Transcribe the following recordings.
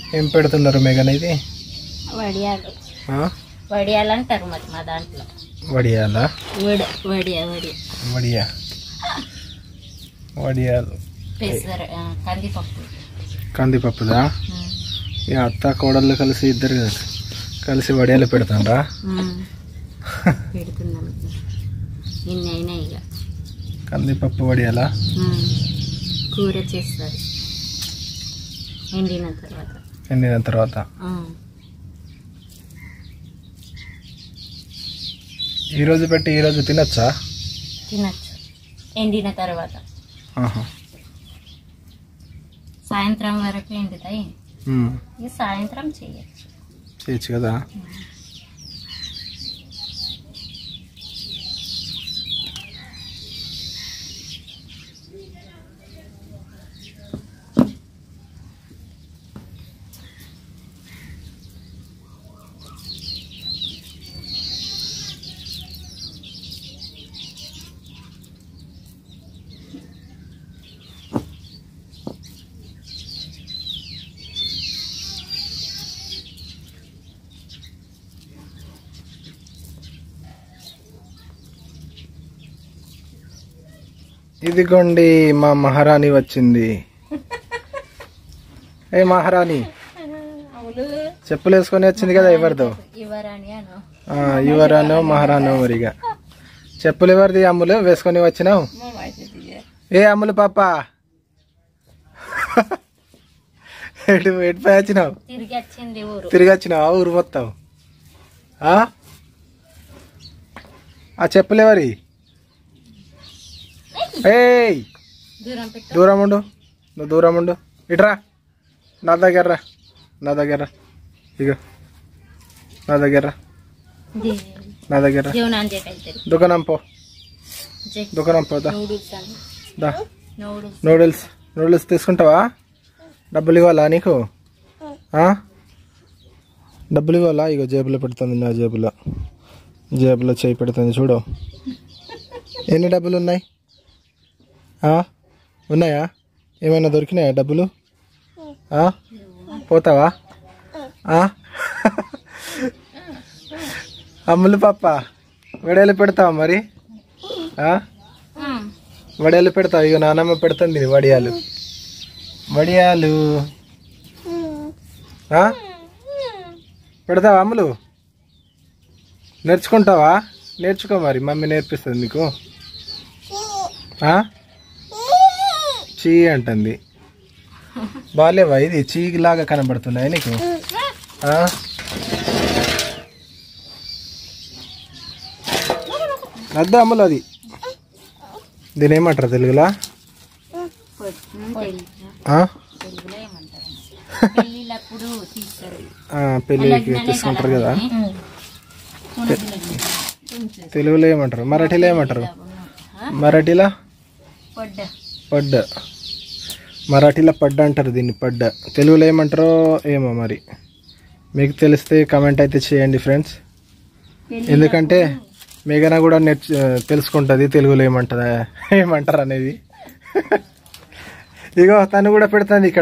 ఏం పెడుతున్నారు మేఘన ఇది? వడియాలు. వడియాలు అంటారు మరి మా దాంట్లో. వడియాలా? వడియా వడియా వడియాలు. పెసర కందిపప్పు. కందిపప్పుదా? ఈ అత్త కోడళ్ళు కలిసి ఇద్దరు కలిసి వడియాలు పెడతాండ్రా? పెడుతున్నాం. ఇన్ని అయినాయి ఇక. కందిపప్పు వడియాలా? కూర చేస్తారు ఎండిన తర్వాత. ఈరోజు పెట్టి ఈరోజు తినచ్చా? తినచ్చు ఎండిన తర్వాత. సాయంత్రం వరకు ఎండుతాయి. సాయంత్రం చేయొచ్చు కదా. ఇదిగోండి మా మహారాణి వచ్చింది. ఏ మహారాణి, చెప్పులు వేసుకొని వచ్చింది కదా. ఎవరిదో? యువరానో మహారాణో మరిగా. చెప్పులు ఎవరిది అమ్ములు వేసుకొని వచ్చినావు? ఏ అమ్ములు పాప, ఎటుపై వచ్చినావు? తిరిగి వచ్చినావా ఊరు మొత్తం? ఆ చెప్పులు ఎవరి? ఏయ్ దూరం ఉండు, నువ్వు దూరం ఉండు. ఇట్రా నా దగ్గర, ఇగో నా దగ్గర. దుకాణం పోదా. నూడిల్స్ తీసుకుంటావా? డబ్బులు ఇవ్వాలా నీకు? డబ్బులు ఇవ్వాలా? ఇగో జేబులో పెడుతుంది, నా జేబులో చేయి పెడుతుంది చూడు. ఎన్ని డబ్బులు ఉన్నాయి? ఉన్నాయా? ఏమైనా దొరికినాయా డబ్బులు? పోతావా? అమ్ములు పాప, వడియాలు పెడతావా మరి? వడియాలు పెడతావు? ఇక నానమ్మ పెడుతుంది వడియాలు. పెడతావా అమ్ములు? నేర్చుకుంటావా? నేర్చుకో మరి, మమ్మీ నేర్పిస్తుంది నీకు. చీ అంటుంది. బాలేవా? ఇది చీలాగా కనబడుతున్నాయి నీకు? అద్దా అమ్ములు, అది దీని ఏమంటారు తెలుగులా? పెళ్ళికి తీసుకుంటారు కదా. తెలుగులో ఏమంటారు? మరాఠీలో ఏమంటారు? పడ్డ. మరాఠీలో పడ్డ అంటారు దీన్ని, పడ్డ. తెలుగులో ఏమంటారో ఏమో మరి. మీకు తెలిస్తే కమెంట్ అయితే చేయండి ఫ్రెండ్స్. ఎందుకంటే మేఘన కూడా తెలుసుకుంటుంది తెలుగులో ఏమంటారు అనేది. ఇగో తను కూడా పెడుతుంది ఇక్కడ,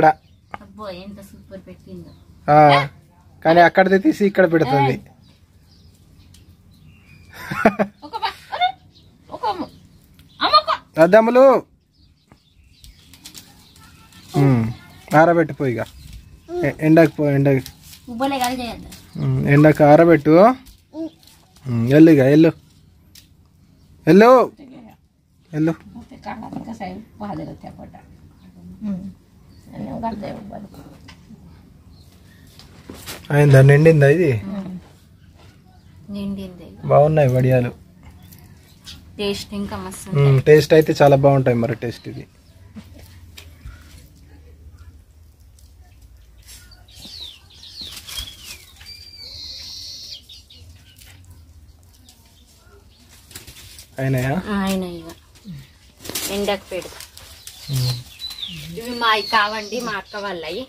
కానీ అక్కడిది తీసి ఇక్కడ పెడుతుంది. అద్దమ్ములు ఆరబెట్టు పోయిగా. ఎండకు ఆరబెట్టు. ఎల్లుగా ఎల్లు. అయిందా? నిండిందా? ఇది బాగున్నాయి వడియాలు. టేస్ట్ అయితే చాలా బాగుంటాయి మరి. టేస్ట్ ఇది అయినాయా? ఎండకు పెడతా. ఇవి మావి కావండి, మా అక్క వాళ్ళవి.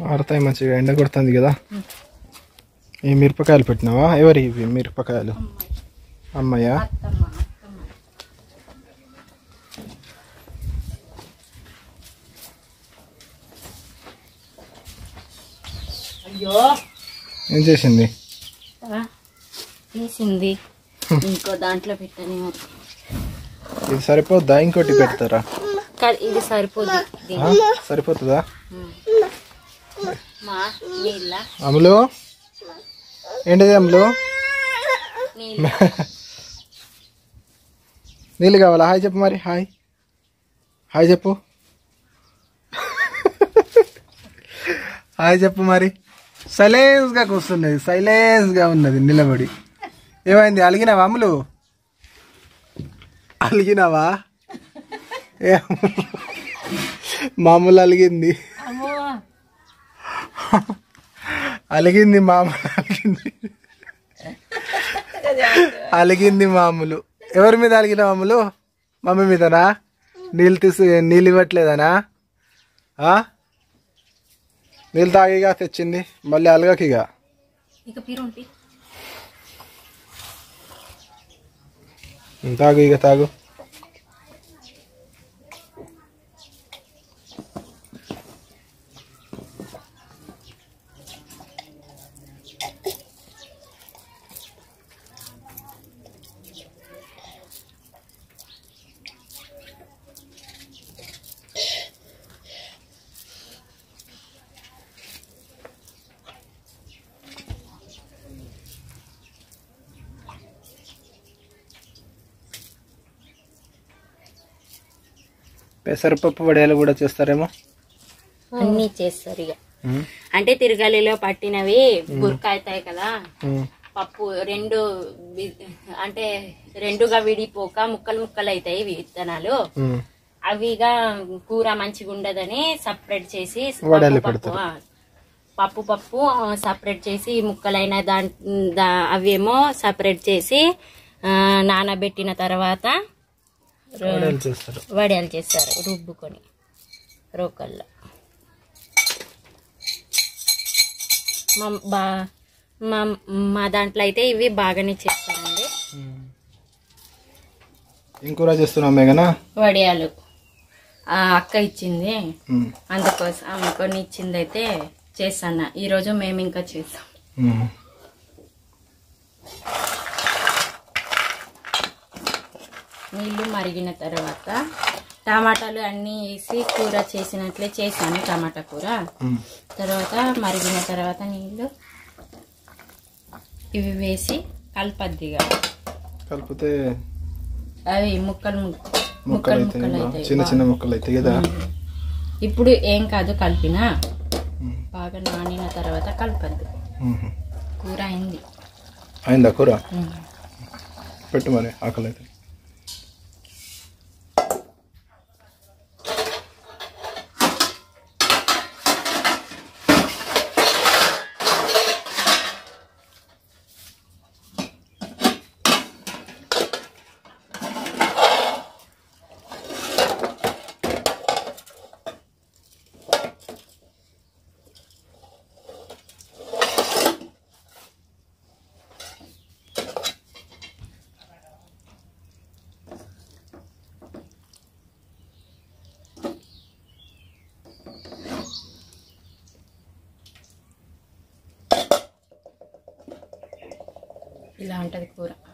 ఆరుతాయి మంచిగా, ఎండ కొడుతుంది కదా. ఈ మిరపకాయలు పెట్టినావా? ఎవరి ఇవి మిరపకాయలు? అమ్మయ్యా. అయ్యో ఏం చేసింది? తీసింది, ఇంకో దాంట్లో పెట్టని. ఇది సరిపోద్దా? ఇంకోటి పెడతారా? ఇది సరిపోదు. సరిపోతుందా? మా నీళ్ళ అమ్ములు ఏంటిది? అమ్ములు నీళ్ళు కావాలా? హాయ్ చెప్పు మరి. హాయ్ హాయ్ చెప్పు. హాయ్ చెప్పు మరి. సైలెన్స్గా కూర్చున్నది, సైలెన్స్గా ఉన్నది నిలబడి. ఏమైంది? అలిగినావా అమ్ములు? అలిగినావా? మామూలు అలిగింది, అలిగింది మామూలు, అలిగింది మామూలు. ఎవరి మీద అలిగినావు అమ్ములు? మమ్మీ మీదనా? నీళ్ళు ఇవ్వట్లేదనా? నీళ్ళు తాగిగా తెచ్చింది, మళ్ళీ అలగకిగా. తాగు ఇక తాగు. పెసరపప్పు వడియాలు కూడా చేస్తారేమో. అన్ని చేస్తారు ఇక. అంటే తిరగలిలో పట్టినవి గుర్క అవుతాయి కదా, పప్పు రెండు అంటే రెండుగా విడిపోక ముక్కలు ముక్కలు అవుతాయి విత్తనాలు. అవిగా కూర మంచిగా ఉండదని సపరేట్ చేసి పప్పు సపరేట్ చేసి ముక్కలైన అవేమో సపరేట్ చేసి నానబెట్టిన తర్వాత వడియాలు చేస్తారు రుబ్బుకొని రోకల్లో. మా దాంట్లో అయితే ఇవి బాగానే చేస్తారండి. ఏం కూర చేస్తున్నాం మేఘనా? వడియాలు అక్క ఇచ్చింది, అందుకోసం ఆమె కొన్ని ఇచ్చింది అయితే చేస్తాను. ఈరోజు మేము ఇంకా చేస్తాం. నీళ్ళు మరిగిన తర్వాత టమాటాలు అన్నీ వేసి కూర చేసినట్లే చేశాను. టమాటా కూర తర్వాత మరిగిన తర్వాత నీళ్ళు ఇవి వేసి కలపద్దిగా. కలిపితే అవి ముక్కలు అవుతాయి, చిన్న చిన్న ముక్కలు అవుతాయి కదా. ఇప్పుడు ఏం కాదు, కలిపినా బాగా నానిన తర్వాత కలపద్దు. కూర అయిందా కూర? పెట్టు మరి, ఆకలి అయితే. ఇలా ఉంటుంది కూర.